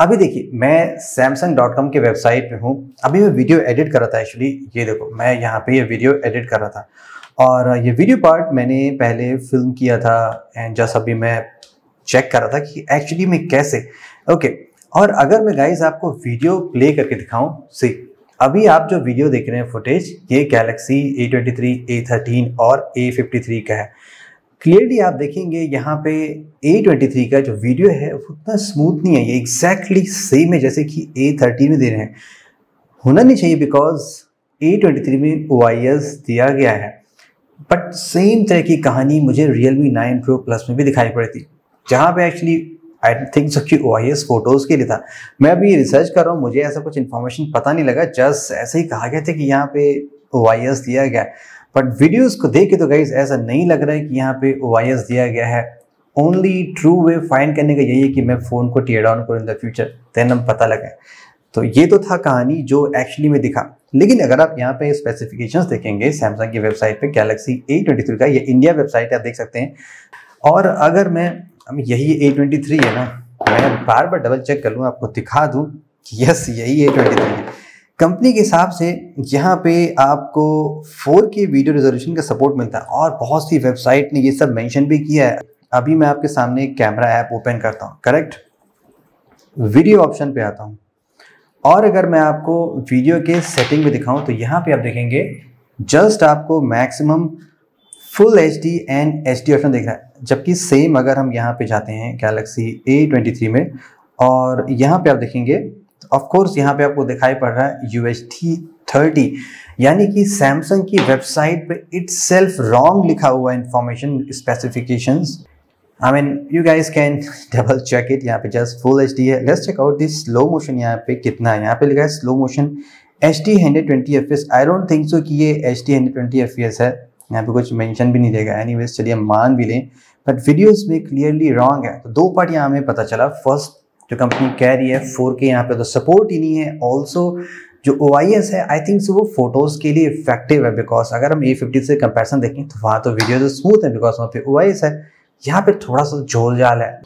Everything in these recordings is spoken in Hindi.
अभी देखिए मैं Samsung.com के वेबसाइट पे हूँ। अभी मैं वीडियो एडिट कर रहा था एक्चुअली। ये देखो मैं यहाँ पे ये वीडियो एडिट कर रहा था और ये वीडियो पार्ट मैंने पहले फिल्म किया था एंड जस्ट अभी मैं चेक कर रहा था कि एक्चुअली में कैसे ओके। और अगर मैं गाइस आपको वीडियो प्ले करके दिखाऊं, सी अभी आप जो वीडियो देख रहे हैं फुटेज, ये गैलेक्सी A23, A13 और A53 का है। क्लियरली आप देखेंगे यहाँ पे A23 का जो वीडियो है वो उतना स्मूथ नहीं है, ये एग्जैक्टली सेम है जैसे कि A13 में दे रहे हैं। होना नहीं चाहिए बिकॉज A23 में OIS दिया गया है, बट सेम तरह की कहानी मुझे Realme 9 Pro Plus में भी दिखाई पड़ी थी, जहाँ पे एक्चुअली आई थिंक सो कि OIS फोटोज़ के लिए था। मैं अभी रिसर्च कर रहा हूँ, मुझे ऐसा कुछ इन्फॉर्मेशन पता नहीं लगा, जस्ट ऐसे ही कहा गया था कि यहाँ पे OIS दिया गया है। बट वीडियोस को देख के तो गाइस ऐसा नहीं लग रहा है कि यहाँ पे OIS दिया गया है। ओनली ट्रू वे फाइंड करने का यही है कि मैं फ़ोन को टीयर डाउन करूँ इन द फ्यूचर, देन हम पता लगे। तो ये तो था कहानी जो एक्चुअली में दिखा। लेकिन अगर आप यहाँ पे स्पेसिफिकेशंस देखेंगे सैमसंग की वेबसाइट पे, गैलेक्सी A23 का, ये इंडिया वेबसाइट आप देख सकते हैं। और अगर मैं यही A23 है ना, मैं बार बार डबल चेक कर लूँ, आपको दिखा दूँ कि यस यही A23 है। कंपनी के हिसाब से यहाँ पे आपको 4K वीडियो रेजोल्यूशन का सपोर्ट मिलता है और बहुत सी वेबसाइट ने ये सब मेंशन भी किया है। अभी मैं आपके सामने एक कैमरा ऐप ओपन करता हूँ, करेक्ट, वीडियो ऑप्शन पे आता हूँ और अगर मैं आपको वीडियो के सेटिंग में दिखाऊं तो यहाँ पे आप देखेंगे जस्ट आपको maximum full HD and HD option दिख रहा है। जबकि सेम अगर हम यहाँ पे जाते हैं गैलेक्सी A23 में और यहाँ पे आप देखेंगे ऑफ कोर्स यहाँ पे आपको दिखाई पड़ रहा है UHD 30, यानी कि सैमसंग की वेबसाइट पे इटसेल्फ रॉन्ग लिखा हुआ information specifications. I mean you guys can double check it. यहाँ पे जस्ट फुल HD है। Let's check out this slow motion यहाँ पे कितना है। यहाँ पे लिखा है slow motion HD 120 FPS। I don't think so कि ये HD 120 FPS है, यहाँ पे कुछ मेंशन भी नहीं देगा। एनीवेज चलिए मान भी लें, बट वीडियोस में क्लियरली रॉन्ग है। तो दो पार्ट यहाँ हमें पता चला। फर्स्ट, जो कंपनी कह रही है 4K यहाँ पे तो सपोर्ट ही नहीं है। ऑल्सो जो OIS है आई थिंक वो फोटोज़ के लिए इफेक्टिव है, बिकॉज अगर हम A50 से कंपैरिजन देखें तो वहाँ तो वीडियो तो स्मूथ है बिकॉज वहाँ पे OIS है, यहाँ पे थोड़ा सा झोल झाल है।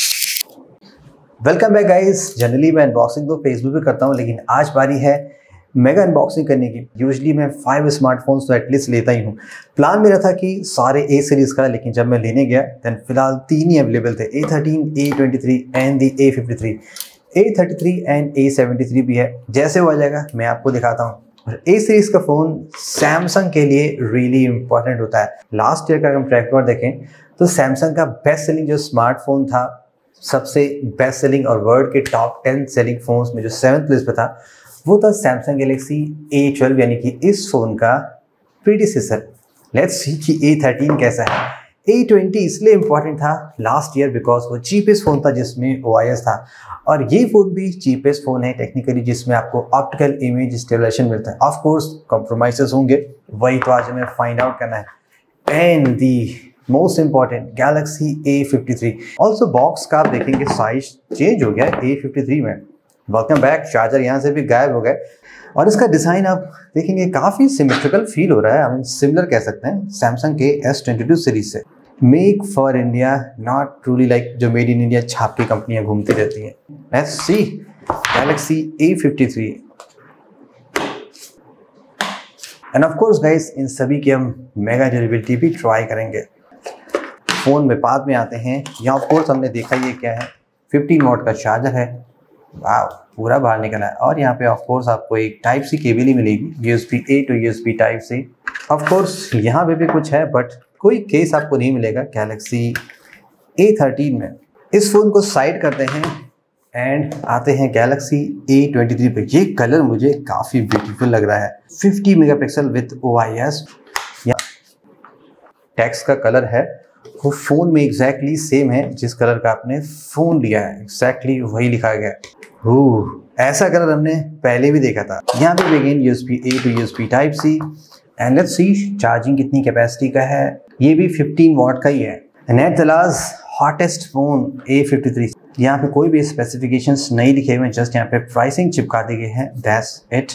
Welcome back guys. जनरली मैं अनबॉक्सिंग तो फेसबुक पे करता हूँ, लेकिन आज बारी है मेगा अनबॉक्सिंग करने की। यूजुअली मैं 5 स्मार्टफोन्स तो एटलीस्ट लेता ही हूँ। प्लान मेरा था कि सारे A सीरीज़ का, लेकिन जब मैं लेने गया देन फिलहाल 3 ही अवेलेबल थे, A13, A23 and the A53। A33 and A73 भी है। जैसे हो जाएगा मैं आपको दिखाता हूँ। और A सीरीज़ का फ़ोन सैमसंग के लिए रियली इंपॉर्टेंट होता है। लास्ट ईयर का हम ट्रैक रिकॉर्ड देखें तो सैमसंग का बेस्ट सेलिंग जो स्मार्टफोन था, सबसे बेस्ट सेलिंग और वर्ल्ड के टॉप 10 सेलिंग फोन्स में जो 7th प्लेस पे था, वो था सैमसंग गैलेक्सी A12, यानी कि इस फोन का प्रीडिसेसर। लेट्स सी कि A13 कैसा है। A20 इसलिए इंपॉर्टेंट था लास्ट ईयर बिकॉज वो चीपेस्ट फोन था जिसमें OIS था, और ये फोन भी चीपेस्ट फोन है टेक्निकली जिसमें आपको ऑप्टिकल इमेज स्टेबलाइजेशन मिलता है। ऑफ कोर्स कॉम्प्रोमाइजेस होंगे, वही तो आज हमें फाइंड आउट करना है। And the most important Galaxy A53। Also box का आप देखेंगे साइज चेंज हो गया है A53 में। Welcome back. चार्जर यहाँ से भी गायब हो गए और इसका डिज़ाइन आप देखेंगे काफ़ी सिमेट्रिकल फील हो रहा है। आई मीन सिमिलर कह सकते हैं सैमसंग के S22 सीरीज से। Make for India, not truly like जो मेड इन इंडिया छाप की कंपनियां घूमती रहती हैं। Let's see Galaxy A53 and of course guys इन सभी की हम मेगा ड्यूरेबिलिटी भी ट्राई करेंगे। फ़ोन में बाद में आते हैं। यहाँ ऑफ कोर्स हमने देखा ये क्या है, 15 वॉट का चार्जर है। वाह, पूरा बाहर निकला है। और यहाँ पे ऑफ कोर्स आपको एक टाइप सी केबल ही मिलेगी, USB A to USB type से। ऑफ कोर्स यहाँ पे भी कुछ है बट कोई केस आपको नहीं मिलेगा गैलेक्सी A13 में। इस फोन को साइड करते हैं एंड आते हैं गैलेक्सी A23 पे। ये कलर मुझे काफ़ी ब्यूटीफुल लग रहा है। 50 मेगापिक्सल विथ OIS। टेक्स्ट का कलर है वो फ़ोन में एग्जैक्टली सेम है जिस कलर का आपने फ़ोन लिया है, एग्जैक्टली वही लिखा गया है। ऐसा कलर हमने पहले भी देखा था। यहाँ पे again USB A to USB type C. And let's see charging कितनी कैपेसिटी का है। ये भी 15 वॉट का ही है। At the last hottest phone A53। यहाँ पे कोई भी स्पेसिफिकेशंस नहीं लिखे हुए हैं, जस्ट यहाँ पे प्राइसिंग चिपका दी गई है, that's it.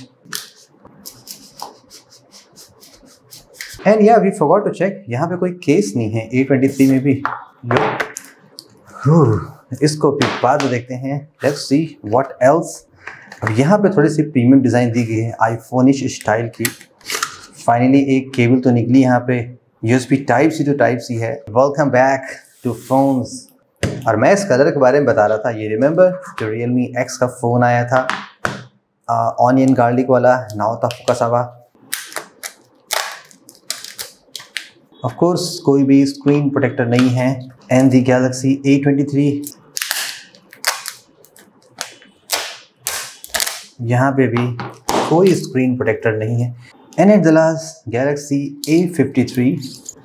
And yeah we forgot to check, यहाँ पे कोई केस नहीं है A23 में भी। इसको भी बाद में देखते हैं। Let's see what else. अब यहाँ पे थोड़ी सी प्रीमियम डिज़ाइन दी गई है आईफोनिश स्टाइल की। फाइनली एक केबल तो निकली यहाँ पे, USB type C to type C है। Welcome back to phones. और मैं इस कलर के बारे में बता रहा था, ये रिमेंबर जो Realme X का फ़ोन आया था ऑनियन गार्लिक वाला, नाओता फुकासावा। ऑफ कोर्स कोई भी स्क्रीन प्रोटेक्टर नहीं है। एंड दी गैलेक्सी A23, यहाँ पे भी कोई स्क्रीन प्रोटेक्टर नहीं है। And at the last Galaxy A53,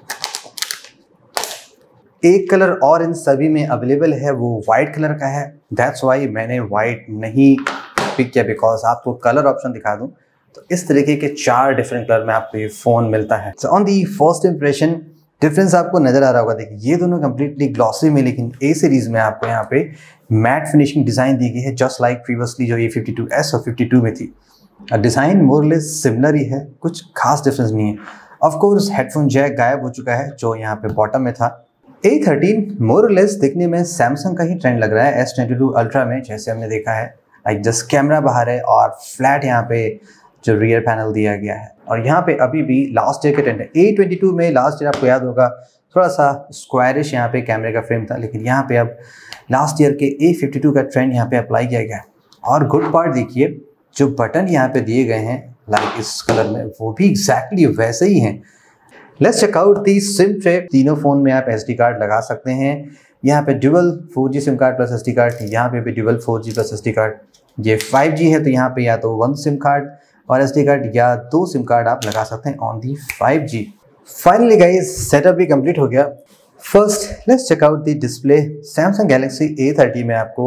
एक कलर और इन सभी में अवेलेबल है, वो वाइट कलर का है। दैट्स वाई मैंने वाइट नहीं पिक किया, बिकॉज आपको कलर ऑप्शन दिखा दूं तो इस तरीके के 4 डिफरेंट कलर में आपको ये फ़ोन मिलता है। So on the first impression difference आपको नज़र आ रहा होगा। देखिए ये दोनों कंप्लीटली ग्लॉसी में, लेकिन A सीरीज़ में आपको यहाँ पे मैट फिनिशिंग डिज़ाइन दी गई है, जस्ट लाइक प्रीवियसली जो A52s और 52 में थी। डिज़ाइन मोरलेस सिमिलर ही है, कुछ खास डिफरेंस नहीं है। ऑफ कोर्स हेडफोन जैक गायब हो चुका है जो यहाँ पे बॉटम में था। A13 मोरलेस दिखने में सैमसंग का ही ट्रेंड लग रहा है S22 अल्ट्रा में, जैसे हमने देखा है। लाइक जस्ट कैमरा बाहर है और फ्लैट यहाँ पे जो रियर पैनल दिया गया है। और यहाँ पे अभी भी लास्ट ईयर के ट्रेंड है। A22 में लास्ट ईयर आपको याद होगा थोड़ा सा स्क्वायरिश यहाँ पे कैमरे का फ्रेम था, लेकिन यहाँ पे अब लास्ट ईयर के A52 का ट्रेंड यहाँ पे अप्लाई किया गया है। और गुड पार्ट देखिए, जो बटन यहाँ पे दिए गए हैं लाइक इस कलर में, वो भी एग्जैक्टली वैसे ही हैं। Let's check out the SIM tray. तीनों फ़ोन में आप SD कार्ड लगा सकते हैं। यहाँ पे dual 4G SIM card plus SD card, यहाँ पे भी dual 4G plus SD card. ये 5G है तो यहाँ पे या तो 1 सिम कार्ड और SD कार्ड या 2 सिम कार्ड आप लगा सकते हैं on the 5G। Finally guys setup भी कंप्लीट हो गया। First let's check out the display. Samsung Galaxy A30 में आपको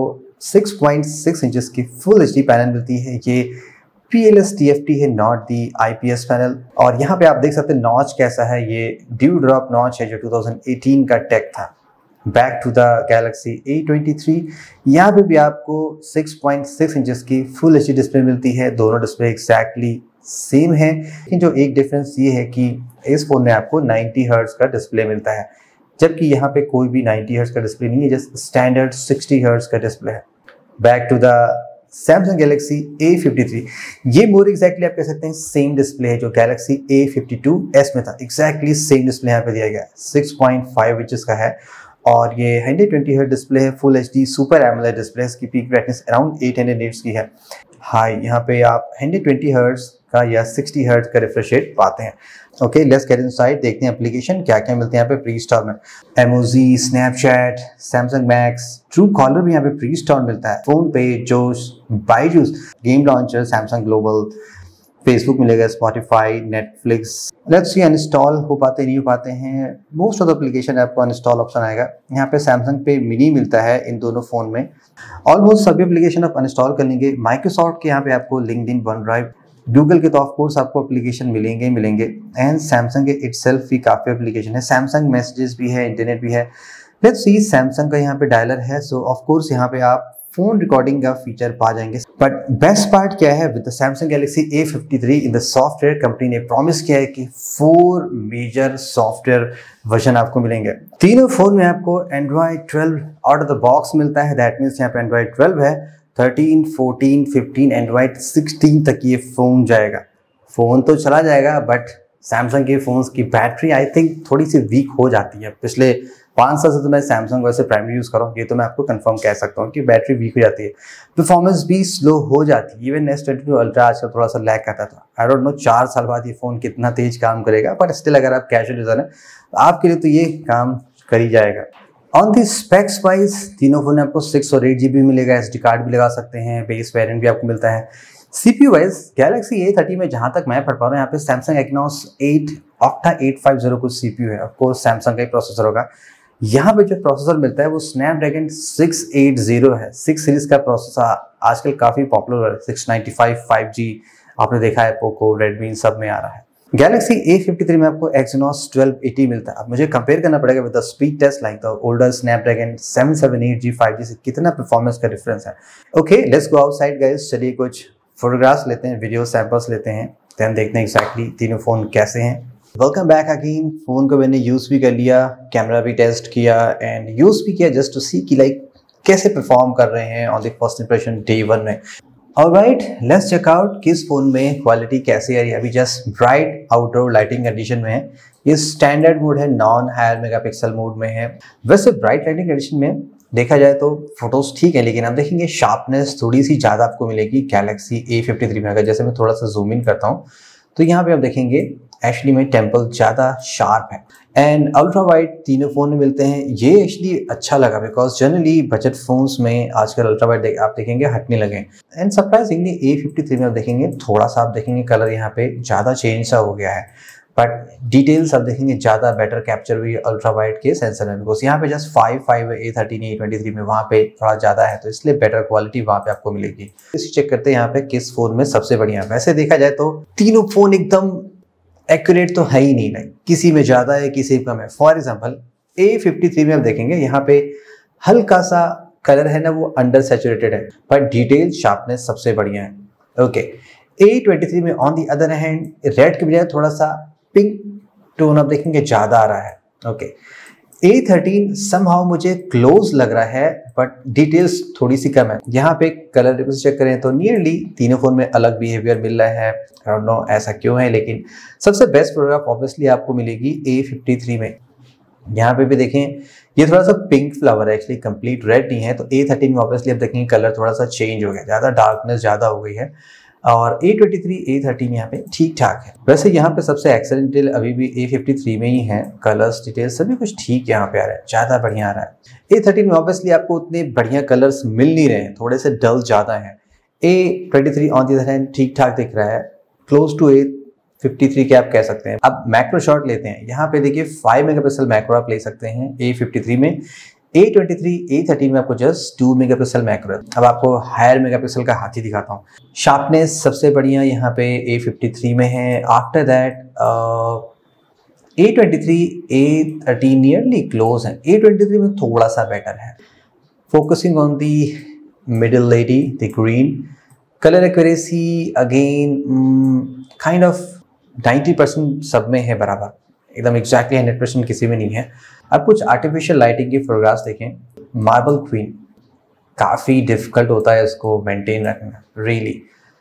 6.6 इंचेस की फुल HD पैनल मिलती है। ये PLS TFT है, नॉट दी IPS पैनल। और यहाँ पे आप देख सकते हैं नॉच कैसा है, ये ड्यू ड्रॉप नॉच है जो 2018 का टेक था। Back to the Galaxy A23, यहाँ पे भी आपको 6.6 इंचेस की फुल HD डिस्प्ले मिलती है। दोनों डिस्प्ले एग्जैक्टली सेम है, लेकिन जो एक डिफरेंस ये है कि इस फ़ोन में आपको 90 हर्ट्ज का डिस्प्ले मिलता है, जबकि यहाँ पे कोई भी 90 हर्ट्ज का डिस्प्ले नहीं है, जस्ट स्टैंडर्ड 60 हर्ट्ज का डिस्प्ले है। Back to the Samsung Galaxy A53, ये मोर एग्जैक्टली आप कह सकते हैं सेम डिस्प्ले है जो गैलेक्सी A52s में था। एग्जैक्टली सेम डिस्प्ले यहाँ पे दिया गया है, 6.5 इंचेस का है और ये 120 हर्ट्ज डिस्प्ले है, full HD super AMOLED display. इसकी पीक ब्राइटनेस अराउंड 800 निट्स की है। हाई यहाँ पे आप 120 हर्ट्ज का या 60 हर्ट्ज का रिफ्रेश रेट पाते हैं। ओके लेट्स गेट इनसाइड, देखते हैं एप्लीकेशन क्या क्या मिलते हैं यहाँ पे प्री इंस्टॉल में। Emoji, Snapchat, Samsung Max, Truecaller भी यहाँ पे प्री इंस्टॉल मिलता है। PhonePe, Josh, Byju's, game launcher, Samsung Global, Facebook मिलेगा, Spotify, Netflix. Let's see uninstall हो पाते नहीं हो पाते हैं। मोस्ट ऑफ द एप्लीकेशन आपको अनइंस्टॉल ऑप्शन आएगा। यहाँ पे सैमसंग पे मिनी मिलता है इन दोनों फ़ोन में। ऑलमोस्ट सभी एप्लीकेशन आप अनइंस्टॉल कर लेंगे। माइक्रोसॉफ्ट के यहाँ पे आपको लिंक्डइन, वन ड्राइव, गूगल के तो ऑफ कोर्स आपको एप्लीकेशन मिलेंगे एंड सैमसंग के इटसेल्फ भी काफ़ी एप्लीकेशन है। सैमसंग मैसेजेस भी है, इंटरनेट भी है। लेट्स सी सैमसंग का यहाँ पे डायलर है, सो ऑफ कोर्स यहाँ पे आप फोन रिकॉर्डिंग का फीचर पा जाएंगे। बट बेस्ट पार्ट क्या है, with the Samsung Galaxy A53 in the software, company ने प्रॉमिस किया है कि 4 मेजर सॉफ्टवेयर वर्जन आपको मिलेंगे। तीनों फोन में आपको Android 12 out of the box मिलता है। दैट मीन्स यहाँ पे Android 12 है, 13, 14, 15, Android 16 तक ये फ़ोन जाएगा। फ़ोन तो चला जाएगा बट सैमसंग के फ़ोन्स की बैटरी आई थिंक थोड़ी सी वीक हो जाती है। पिछले 5 साल से तो मैं सैमसंग वैसे प्राइमरी यूज़ कर रहा हूँ, ये तो मैं आपको कंफर्म कह सकता हूँ कि बैटरी वीक हो जाती है, परफॉर्मेंस भी स्लो हो जाती है। इवन S22 अल्ट्रा आजकल थोड़ा सा लैग करता था। आई डोंट नो 4 साल बाद ये फ़ोन कितना तेज काम करेगा, बट स्टिल अगर आप कैजुअल यूज़र हैं तो आपके लिए तो ये काम कर ही जाएगा। ऑन दी स्पेक्स वाइज तीनों फोन आपको 6 और 8 GB मिलेगा। SD कार्ड भी लगा सकते हैं, बेस वेरिएंट भी आपको मिलता है। CPU वाइज गैलेक्सी A30 में जहां तक मैं पढ़ पा रहा हूँ, यहाँ पे सैमसंग एक्नॉस 8 ऑक्टा 850 को CPU है। ऑफकोर्स सैमसंग का ही प्रोसेसर होगा। यहाँ पे जो प्रोसेसर मिलता है वो स्नैपड्रैगन 680 है। 6 सीरीज का प्रोसेसर आजकल काफी पॉपुलर है। 695 5G आपने देखा है, पोको, रेडमी सब में आ रहा है। गैलेक्सी A53 में आपको Exynos 1280 मिलता है। अब मुझे कंपेयर करना पड़ेगा with the speed test like the older Snapdragon 778G 5G से कितना परफॉर्मेंस का डिफरेंस है। Okay let's go outside guys, चलिए कुछ फोटोग्राफ्स लेते हैं, वीडियो सैंपल्स लेते हैं, देन देखते हैं एक्जैक्टली तीनों फोन कैसे हैं। Welcome back again. फोन को मैंने यूज भी कर लिया, कैमरा भी टेस्ट किया एंड यूज भी किया जस्ट टू सी कि लाइक कैसे परफॉर्म कर रहे हैं on the first impression day 1 में। ऑलराइट, लेट्स चेक आउट किस फोन में क्वालिटी कैसी आ रही है। अभी just bright outdoor lighting condition में है, ये स्टैंडर्ड मोड है, नॉन हायर मेगापिक्सल मोड में है। वैसे ब्राइट लाइटिंग कंडीशन में देखा जाए तो फोटोज ठीक है, लेकिन आप देखेंगे शार्पनेस थोड़ी सी ज़्यादा आपको मिलेगी गैलेक्सी A53 में। अगर जैसे मैं थोड़ा सा जूम इन करता हूँ तो यहाँ पे आप देखेंगे एक्चुअली में टेम्पल ज़्यादा शार्प है एंड अल्ट्रा वाइड तीनों फ़ोन में मिलते हैं। ये एक्चुअली अच्छा लगा बिकॉज जनरली बजट फोन्स में आजकल अल्ट्रा वाइड आप देखेंगे हटने लगे एंड सरप्राइजिंगली A53 में आप देखेंगे थोड़ा सा आप देखेंगे कलर यहाँ पे ज़्यादा चेंज सा हो गया है, बट डिटेल्स आप देखेंगे ज़्यादा बेटर कैप्चर हुई अल्ट्रा वाइड के सेंसर में। बिकॉज यहाँ पे जस्ट 5 है A13 A23 में, वहाँ पे थोड़ा ज़्यादा है तो इसलिए बेटर क्वालिटी वहाँ पे आपको मिलेगी। इसी चेक करते हैं यहाँ पे किस फोन में सबसे बढ़िया। वैसे देखा जाए तो तीनों फोन एकदम एक्यूरेट तो है ही नहीं, लाइक किसी में ज़्यादा है किसी में कम है। फॉर एग्जाम्पल A53 में आप देखेंगे यहाँ पे हल्का सा कलर है ना वो अंडर सैचुरेटेड है, बट डिटेल शार्पनेस सबसे बढ़िया है। ओके, A23 में on the other hand red के बजाय थोड़ा सा पिंक टोन आप देखेंगे ज़्यादा आ रहा है। ओके, A13 समहाउ मुझे क्लोज लग रहा है बट डिटेल्स थोड़ी सी कम है। यहाँ पे कलर रिव्यूज चेक करें तो नियरली तीनों फोन में अलग बिहेवियर मिल रहा है। आई डोंट नो ऐसा क्यों है, लेकिन सबसे बेस्ट फोटोग्राफ ऑब्वियसली आपको मिलेगी A53 में। यहाँ पे भी देखें ये थोड़ा सा पिंक फ्लावर है, एक्चुअली कंप्लीट रेड नहीं है। तो A13 में ऑब्वियसली आप देखेंगे कलर थोड़ा सा चेंज हो गया, ज़्यादा डार्कनेस ज़्यादा हो गई है। और A23 A13 यहाँ पे ठीक ठाक है। वैसे यहाँ पे सबसे एक्सेलेंट डिटेल अभी भी A53 में ही है, कलर्स डिटेल सभी कुछ ठीक यहाँ पे आ रहा है, ज़्यादा बढ़िया आ रहा है। A13 में ऑब्वियसली आपको उतने बढ़िया कलर्स मिल नहीं रहे हैं, थोड़े से डल ज़्यादा हैं। A23 on the other hand ठीक ठाक दिख रहा है, क्लोज टू A53 के आप कह सकते हैं। अब मैक्रो शॉट लेते हैं, यहाँ पे देखिए 5 मेगापिक्सल मैक्रो आप ले सकते हैं A53 में। A23 A13 में आपको जस्ट 2 मेगापिक्सल मैक्रो। अब आपको हायर मेगापिक्सल का हाथी दिखाता हूँ। शार्पनेस सबसे बढ़िया यहाँ पे A53 में है। After that A23 A13 nearly close है, A23 में थोड़ा सा बेटर है। Focusing on the middle lady the green, colour accuracy again kind of 90% सब में है बराबर, एकदम एग्जैक्टली 100% किसी में नहीं है। अब कुछ आर्टिफिशियल लाइटिंग की फोटोग्राफ्स देखें। मार्बल क्वीन काफ़ी डिफिकल्ट होता है इसको मेंटेन रखना, रियली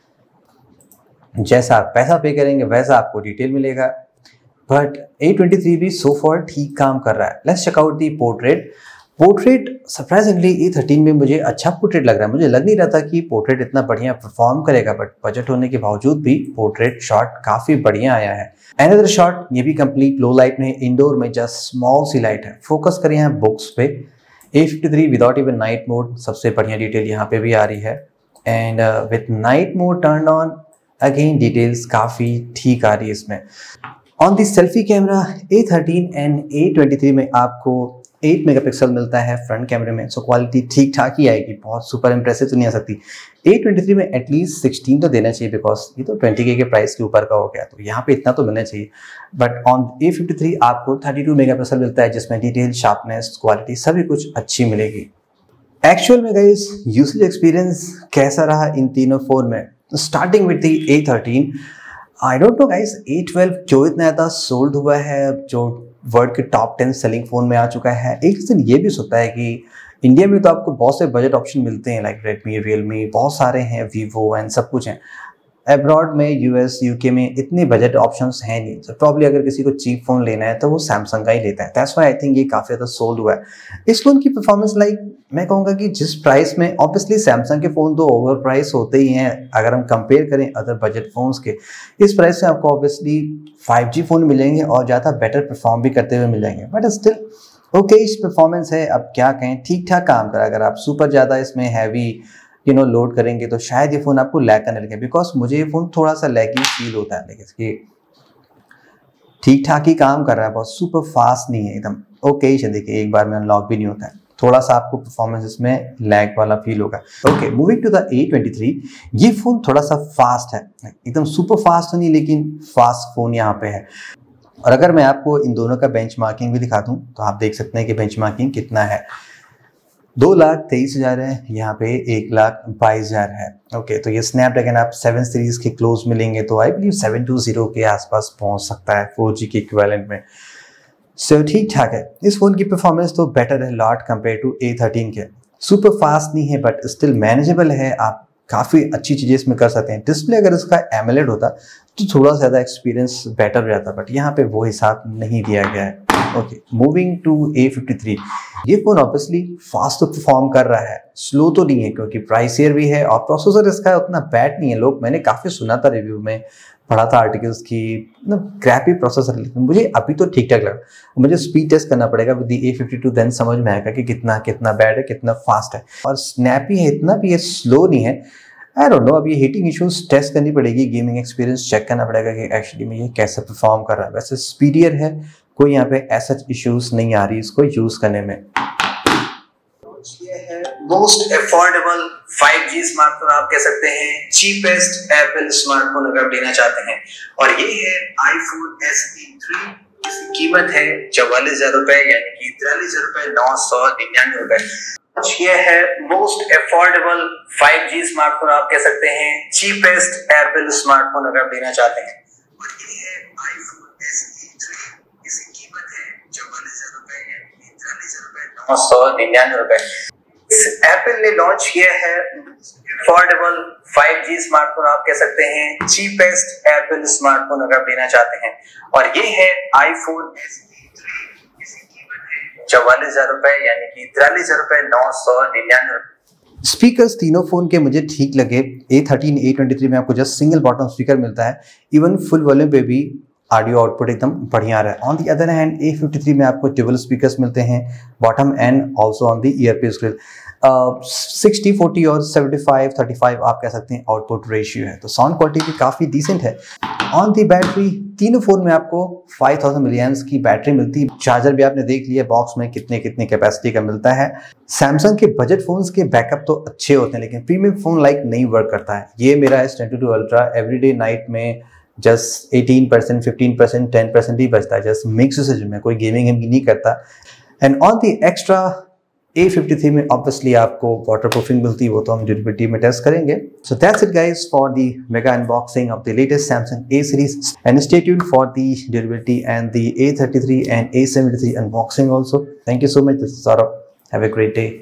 जैसा आप पैसा पे करेंगे वैसा आपको डिटेल मिलेगा। बट A23 भी सो फॉर ठीक काम कर रहा है। Let's check out the portrait. Portrait surprisingly A13 में मुझे अच्छा पोर्ट्रेट लग रहा है। मुझे लग नहीं रहा था कि पोर्ट्रेट इतना बढ़िया परफॉर्म करेगा, बट बजट होने के बावजूद भी पोर्ट्रेट शॉट काफ़ी बढ़िया आया है। अनदर शॉट ये भी कंप्लीट लो लाइट में, इंडोर में जस्ट स्मॉल सी लाइट है। फोकस करें यहाँ बुक्स पे। A53 without even night mode सबसे बढ़िया डिटेल यहाँ पे भी आ रही है and with night mode turn on again details काफ़ी ठीक आ रही है इसमें। On the selfie camera A13 and A23 में आपको 8 मेगापिक्सल मिलता है फ्रंट कैमरे में, सो क्वालिटी ठीक ठाक ही आएगी, बहुत सुपर इंप्रेसिव तो नहीं आ सकती। A23 में एटलीस्ट 16 तो देना चाहिए बिकॉज ये तो 20K के प्राइस के ऊपर का हो गया, तो यहाँ पे इतना तो मिलना चाहिए। बट ऑन A53 आपको 32 मेगापिक्सल मिलता है जिसमें डिटेल, शार्पनेस, क्वालिटी सभी कुछ अच्छी मिलेगी। एक्चुअल में गाइस यूसेज एक्सपीरियंस कैसा रहा इन तीनों फोन में? Starting with the A13, I don't know guys A12 क्यों इतना ज़्यादा सोल्ड हुआ है, जो वर्ल्ड के टॉप 10 सेलिंग फोन में आ चुका है। एक रीजन ये भी होता है कि इंडिया में तो आपको बहुत से बजट ऑप्शन मिलते हैं, लाइक रेडमी, रियलमी, बहुत सारे हैं, वीवो एंड सब कुछ हैं। अब्रॉड में US UK में इतने बजट ऑप्शंस हैं नहीं, तो प्रॉब्ली अगर किसी को चीप फोन लेना है तो वो सैमसंग का ही लेता है। दैट्स व्हाई आई थिंक ये काफ़ी ज़्यादा सोल्ड हुआ है। इस फोन की परफॉर्मेंस लाइक मैं कहूँगा कि जिस प्राइस में, ऑब्वियसली सैमसंग के फ़ोन तो ओवर प्राइस होते ही हैं अगर हम कंपेयर करें अदर बजट फ़ोन्स के। इस प्राइस से आपको ऑब्वियसली 5G फ़ोन मिलेंगे और ज़्यादा बेटर परफॉर्म भी करते हुए मिल जाएंगे, बट स्टिल ओके इस परफॉर्मेंस है। अब क्या कहें, ठीक ठाक काम करा। अगर आप सुपर ज़्यादा इसमें हैवी लोड करेंगे तो शायद ये फ़ोन आपको लैग करने लगे, बिकॉज मुझे ये फ़ोन थोड़ा सा लैगी फील होता है। लेकिन इसकी ठीक ठाक ही काम कर रहा है, बहुत सुपर फास्ट नहीं है एकदम। ओके देखिए एक बार में अनलॉक भी नहीं होता है, थोड़ा सा आपको परफॉर्मेंस इसमें लैग वाला फील होगा। Okay, moving to the A23, ये फ़ोन थोड़ा सा फास्ट है, एकदम सुपर फास्ट नहीं लेकिन फास्ट फ़ोन यहाँ पे है। और अगर मैं आपको इन दोनों का बेंचमार्किंग भी दिखा दूँ तो आप देख सकते हैं कि बेंचमार्किंग कितना है। 2,23,000 है, यहाँ पे 1,22,000 है। ओके, तो ये स्नैपड्रैगन आप 7 सीरीज के क्लोज मिलेंगे तो आई बिलीव 720 के आसपास पहुँच सकता है 4G के इक्विवेलेंट में। सो ठीक ठाक है। इस फोन की परफॉर्मेंस तो बेटर है लॉट कंपेयर टू A13 के। सुपर फास्ट नहीं है बट स्टिल मैनेजेबल है, आप काफ़ी अच्छी चीज़ें इसमें कर सकते हैं। डिस्प्ले अगर इसका एमोलेड होता तो थोड़ा ज़्यादा एक्सपीरियंस बेटर हो जाता, बट यहाँ पे वो हिसाब नहीं दिया गया है। Okay, moving to A53। ये फ़ोन ऑब्वियसली फास्ट तो परफॉर्म कर रहा है, स्लो तो नहीं है क्योंकि प्राइसियर भी है और प्रोसेसर इसका उतना बैड नहीं है। लोग, मैंने काफ़ी सुना था, रिव्यू में पढ़ा था आर्टिकल्स की क्रैपी प्रोसेसर, लेकिन मुझे अभी तो ठीक ठाक लगा। मुझे स्पीड टेस्ट करना पड़ेगा विद A52, देन समझ में आएगा कि कितना कितना बैड है, कितना फास्ट है। और स्नैपी है, इतना भी ये स्लो नहीं है। आई डोंट नो, अब ये हीटिंग इश्यूज टेस्ट करनी पड़ेगी, गेमिंग एक्सपीरियंस चेक करना पड़ेगा कि एक्चुअली में ये कैसे परफॉर्म कर रहा है। वैसे स्पीडियर है, कोई यहाँ पे ऐसा इश्यूज नहीं आ रही इसको यूज करने में। ये है मोस्ट अफोर्डेबल 5G स्मार्टफोन आप कह सकते हैं, चीपेस्ट एप्पल स्मार्टफोन अगर आप लेना चाहते हैं, और ये है iPhone SE 3। इसकी कीमत है 44,000 रुपए, यानी कि 43,999 रुपए। ये है मोस्ट अफोर्डेबल 5G स्मार्टफोन आप कह सकते हैं, चीपेस्ट एप्पल स्मार्टफोन अगर आप लेना चाहते हैं, और ये है iPhone SE 3। इसकी कीमत है 44,000 रुपए, यानी कि 43,999 रुपए। एप्पल ने लॉन्च किया है अफोर्डेबल 5G स्मार्टफोन आप कह सकते हैं, चीपेस्ट एप्पल स्मार्टफोन अगर आप लेना चाहते हैं, और ये है iPhone SE 3। इसकी कीमत है 44,000 रुपए, यानी कि 43,999 रुपए। स्पीकर्स तीनों फोन के मुझे ठीक लगे। A13, A23 में आपको जस्ट सिंगल बॉटम स्पीकर मिलता है, इवन फुल वॉल्यूम पे भी ऑडियो आउटपुट एकदम बढ़िया आ रहा है। On the other hand A53 में आपको डुअल स्पीकर्स मिलते हैं bottom and also on the earpiece grille. 60-40 और 75-35 आप कह सकते हैं आउटपुट रेशियो है, तो साउंड क्वालिटी भी काफ़ी डिसेंट है। ऑन दी बैटरी, तीनों फोन में आपको 5000 मिलियम्स की बैटरी मिलती है। चार्जर भी आपने देख लिया बॉक्स में कितने कैपेसिटी का मिलता है। सैमसंग के बजट फोन्स के बैकअप तो अच्छे होते हैं, लेकिन प्रीमियम फोन लाइक नहीं वर्क करता है। ये मेरा S22 अल्ट्रा एवरीडे नाइट में जस्ट 18%, 15%, 10% ही बचता है, जस्ट मिक्स यूसेज में, कोई गेमिंग नहीं करता। And on the extra A53 में ऑब्वियसली आपको वाटर प्रूफिंग मिलती है, वो तो हम ड्यूरेबिलिटी में टेस्ट करेंगे। So that's it guys for the mega unboxing of the latest Samsung A series, and stay tuned for the durability and the A33 and A73 unboxing also. Thank you so much. This is Saurabh. Have a great day.